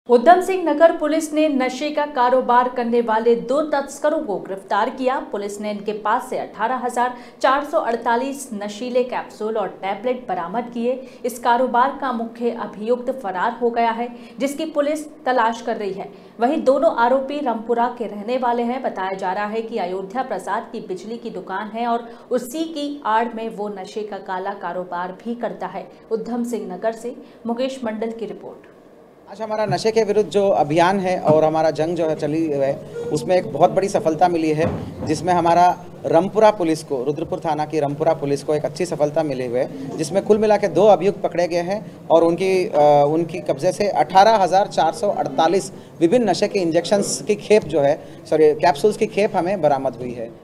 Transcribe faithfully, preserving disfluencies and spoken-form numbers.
Udham Singh Nagar police ने नशे का कारोबार करने वाले दो तस्करों को गिरफ्तार किया। पुलिस ने इनके पास से अठारह हजार चार सौ अड़तालीस नशीले कैप्सूल और टैबलेट बरामद किए। इस कारोबार का मुख्य अभियुक्त फरार हो गया है, जिसकी पुलिस तलाश कर रही है। वहीं दोनों आरोपी रामपुरा के रहने वाले हैं। बताया जा रहा है कि अयोध्या प्रसाद की बिजली की दुकान है और उसी की आड़ में वो नशे का काला कारोबार भी करता है। उधम सिंह नगर से मुकेश मंडल की रिपोर्ट। आज हमारा नशे के विरुद्ध जो अभियान है और हमारा जंग जो है चली है, उसमें एक बहुत बड़ी सफलता मिली है, जिसमें हमारा रामपुरा पुलिस को, रुद्रपुर थाना की रामपुरा पुलिस को एक अच्छी सफलता मिली हुई है, जिसमें कुल मिला के दो अभियुक्त पकड़े गए हैं और उनकी आ, उनकी कब्जे से अठारह हजार चार सौ अड़तालीस विभिन्न नशे के इंजेक्शंस की खेप जो है सॉरी कैप्सूल्स की खेप हमें बरामद हुई है।